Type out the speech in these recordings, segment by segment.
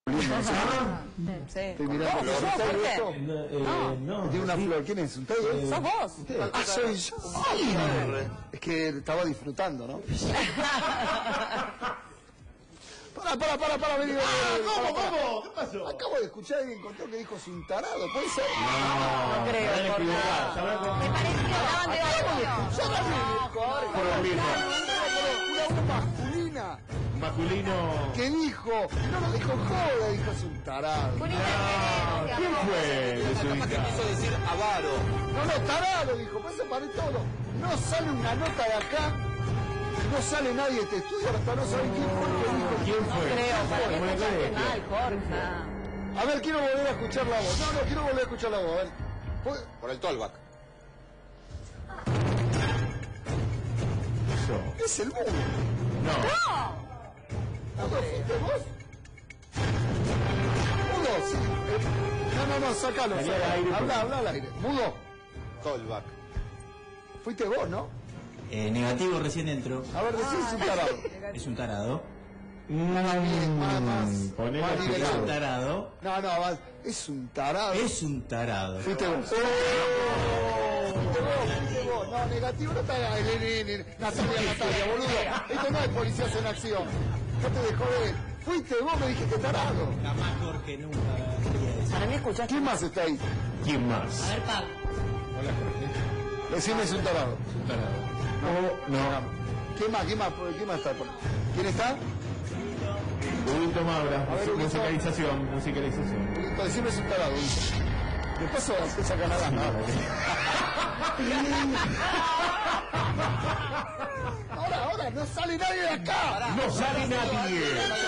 Sí. Estoy mirando. ¿Vos sos fuerte? No. Tiene una flor. ¿Quién es? ¿Usted? ¿Sos vos? Ah, soy yo. Sí. Es que estaba disfrutando, ¿no? Para, vení. ¿Cómo? ¿Qué pasó? Acabo de escuchar a alguien contó que dijo sin tarado, ¿puede ser? No creo, por nada. Me pareció, estaban de Jorge. Por lo mismo. Una masculina Masculino. que dijo, no lo dijo joda, dijo es un tarado. ¿Quién fue? Capaz que quiso decir avaro. No, tarado, dijo, por eso paré todo. No sale una nota de acá, no sale nadie de este estudio, hasta no saben quién fue el que dijo. ¿Quién fue? Creo, para ¿Cómo mí le escuchaste cae? mal, Jorge. A ver, quiero volver a escuchar la voz. No, quiero volver a escuchar la voz, a ver. Por el tollback. Eso. Es el mudo. No. ¿Mudo fuiste vos? Mudo, sí. No, sacalo. Salí al aire, Habla al aire. Mudo, Tollback. fuiste vos, ¿no? Negativo, recién entró. A ver, decís un tarado. Es un tarado. Más Ponele más Es un liberado. tarado. No, vas. Es un tarado. Es un tarado. Fuiste vos. Fuiste vos. No, negativo no te hagas. Natalia, boludo. Esto no es policías en acción. No te dejó ver. Fuiste vos, me dijiste tarado. Jamás Jorge nunca quería decir. Para mí escuchaste. ¿Quién más está ahí? ¿Quién más? A ver, Pablo. Hola, Jorge. Decime es un tarado. No. ¿Quién más está? ¿Quién está? Huguito Maura. A ver, Huguito. Musicalización. Decime es un tarado. De paso haces a Canadá. Ahora, no sale nadie de acá. No sale nadie.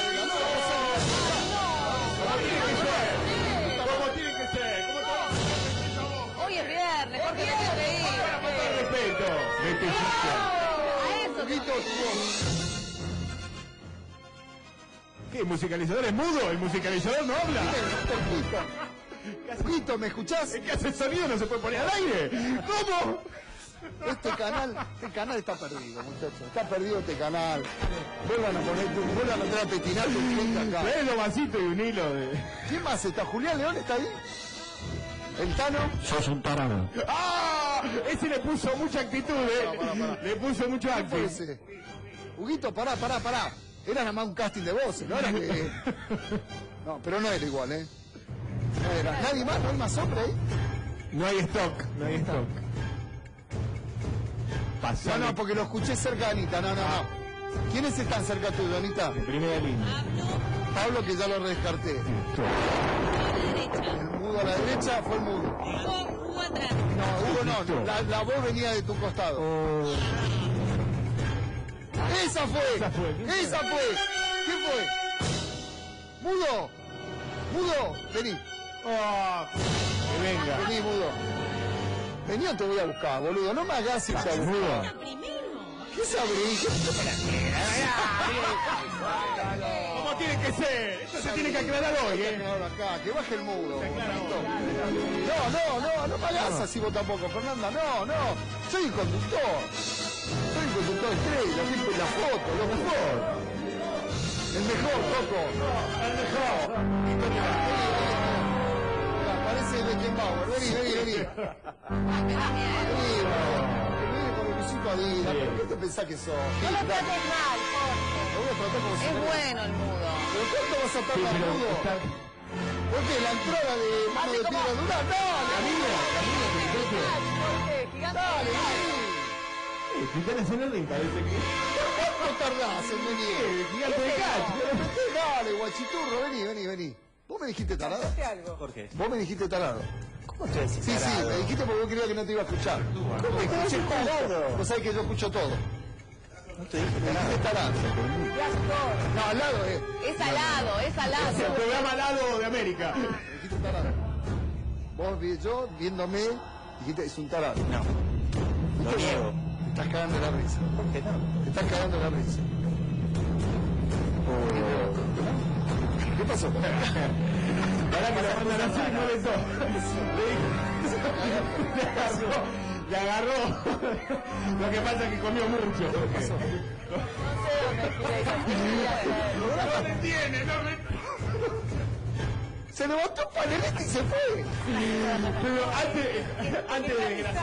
¿Cómo tiene que ser? ¿Cómo te va? Hoy es viernes, Jorge, me quiero reír. Falta de respeto. Vete, A eso te Huguito, ¿Qué? ¿El musicalizador es mudo? ¿El musicalizador no habla? Huguito, ¿me escuchás? ¿Es que hace sonido? ¿No se puede poner al aire? ¿Cómo? Este canal está perdido, muchachos. Está perdido este canal. Vuelvan a traer a petinar tu gente acá. Trae los vasitos y un hilo de... ¿Quién más está? ¿Julián León está ahí? ¿El Tano? Sos un tarado. ¡Ah! Ese le puso mucha actitud, Pará. Le puso mucho ¿Quién fue actitud. ese? Huguito, pará. Era nada más un casting de voces, no era que... No, pero no era igual, ¿eh? No era. ¿Nadie más? ¿No hay más hombre ahí? No hay stock. Pasale. No, porque lo escuché cerca de Anita. No. ¿Quiénes están cerca tuyo, Anita? En primera línea. Pablo, que ya lo descarté. El mudo a la derecha fue el mudo. Hugo atrás. No, Hugo no. La voz venía de tu costado. ¡Esa fue! ¿Quién fue? ¡Mudo! Vení. Que venga. Vení, mudo. Vení o te voy a buscar, boludo. No me hagas irte a buscar. Era primero. ¿Qué sabrís? ¿Cómo tiene que ser? Esto se tiene que aclarar hoy, Acá, que baje el mudo. aclara No me hagas así vos tampoco, Fernanda. No. Soy el conductor. Estrella, siempre la foto, lo mejor. El mejor, Coco. El mejor. Parece Beckenbauer. Vení. Vení con el Luisito Adila. ¿Qué te pensás que sos? No lo trates mal, Jorge. Lo voy a tratar como si Es no- bueno el mudo. ¿Pero cuánto vas a tardar, mudo? ¿Por qué? ¿La entrada de mano de piedra dura? Jorge, gigante. Dale, vení. Están haciendo el ring, parece que... ¿Cuánto tardás en venir? Gigante de catch. Dale, guachiturro, vení. ¿Vos me dijiste tarado? Hacete algo. Jorge. ¿Vos me dijiste tarado? ¿Cómo te decís Sí, tarado? me dijiste porque vos querías que no te iba a escuchar. ¿Cómo te escuché tarado? Vos sabés que yo escucho todo. No te dije Me dijiste tarado. No, al lado, Es alado, es Es el alado. programa Lado de América. Me dijiste tarado. Vos, yo, viéndome, dijiste, es un tarado. No. Lo niego. Te estás cagando la risa. ¿Por qué no? Te estás cagando la risa. ¿Qué pasó? Para que la mandan así, molestó. Le agarró. Lo que pasa es que comió mucho. No sé dónde quiere ir. No me tiene, no me... Se levantó el panelista y se fue. Pero antes de